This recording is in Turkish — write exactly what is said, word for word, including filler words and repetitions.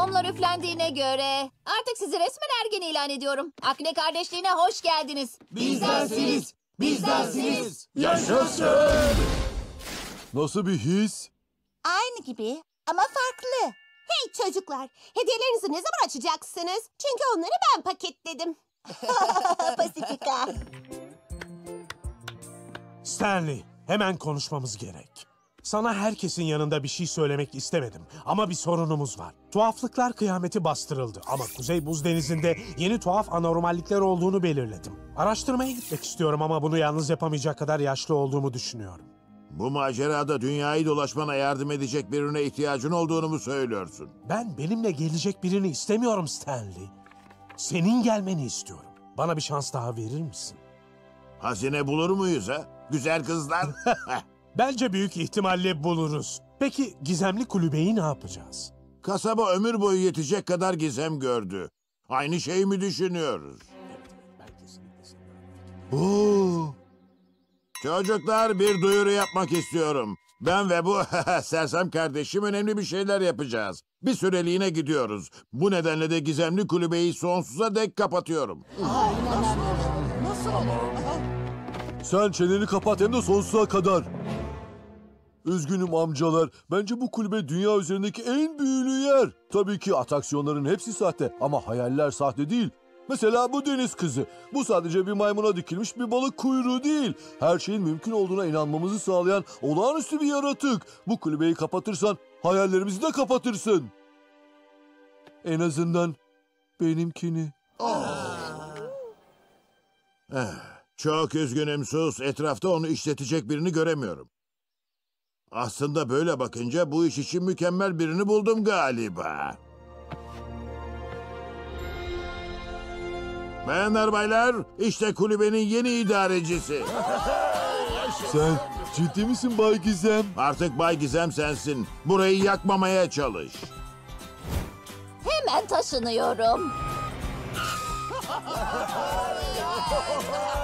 mumlar üflendiğine göre artık sizi resmen ergen ilan ediyorum. Akne kardeşliğine hoş geldiniz. Bizdensiniz, bizdensiniz. Yaşasın! Nasıl bir his? Aynı gibi ama farklı. Hey çocuklar, hediyelerinizi ne zaman açacaksınız? Çünkü onları ben paketledim. Pasifika. Stanley, hemen konuşmamız gerek. Sana herkesin yanında bir şey söylemek istemedim ama bir sorunumuz var. Tuhaflıklar kıyameti bastırıldı ama Kuzey Buz Denizi'nde yeni tuhaf anormallikler olduğunu belirledim. Araştırmaya gitmek istiyorum ama bunu yalnız yapamayacak kadar yaşlı olduğumu düşünüyorum. Bu macerada dünyayı dolaşmana yardım edecek birine ihtiyacın olduğunu mu söylüyorsun? Ben benimle gelecek birini istemiyorum Stanley. Senin gelmeni istiyorum. Bana bir şans daha verir misin? Hazine bulur muyuz ha? Güzel kızlar. Bence büyük ihtimalle buluruz. Peki gizemli kulübeyi ne yapacağız? Kasaba ömür boyu yetecek kadar gizem gördü. Aynı şeyi mi düşünüyoruz? Oo. Çocuklar, bir duyuru yapmak istiyorum. Ben ve bu sersem kardeşim önemli bir şeyler yapacağız. Bir süreliğine gidiyoruz. Bu nedenle de gizemli kulübeyi sonsuza dek kapatıyorum. Sen çeneni kapat hem de sonsuza kadar. Üzgünüm amcalar. Bence bu kulübe dünya üzerindeki en büyülü yer. Tabii ki atraksiyonların hepsi sahte ama hayaller sahte değil. Mesela bu deniz kızı. Bu sadece bir maymuna dikilmiş bir balık kuyruğu değil. Her şeyin mümkün olduğuna inanmamızı sağlayan olağanüstü bir yaratık. Bu kulübeyi kapatırsan hayallerimizi de kapatırsın. En azından benimkini. Eh, çok üzgünüm sus. Etrafta onu işletecek birini göremiyorum. Aslında böyle bakınca bu iş için mükemmel birini buldum galiba. Bayanlar baylar, işte kulübenin yeni idarecisi. Sen ciddi misin Bay Gizem? Artık Bay Gizem sensin. Burayı yakmamaya çalış. Hemen taşınıyorum.